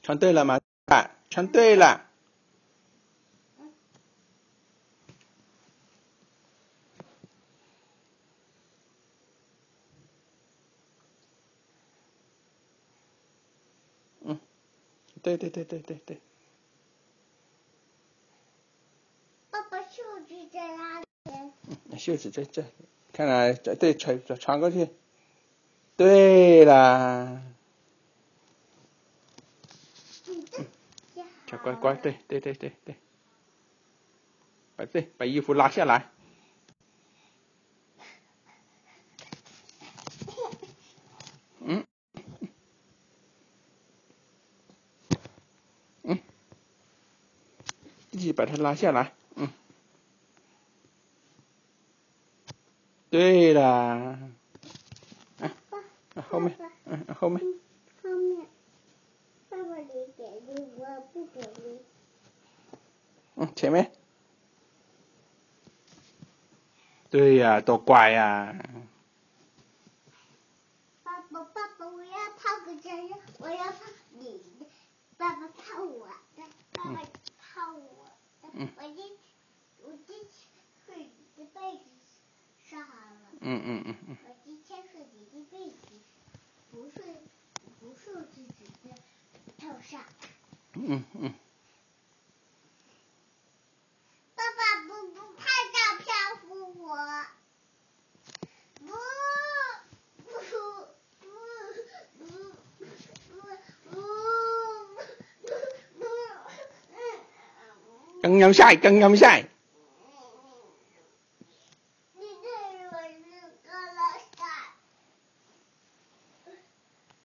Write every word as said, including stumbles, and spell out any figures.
穿对了吗？看，穿对了。嗯，对对对对对对。 爸爸袖子在哪里？ 嗯，袖子在这，看来对，穿穿过去。对啦。小乖乖，对对对对对。把对，把衣服拉下来。嗯。嗯。自己把它拉下来。嗯。对啦。啊，后面，嗯，后面。 后面。爸爸你给力，我不给力。 嗯，前面。对呀，多乖呀。 爸爸，爸爸，我要泡个真热，我要泡你的，爸爸泡我的，爸爸泡我的，嗯、我今我今天睡你的被子上了， 嗯嗯嗯嗯， 我今天睡你的被子，不睡不睡自己的头上， 嗯嗯。 爸爸不不拍照片扶我，不。 更陰晒，更陰晒。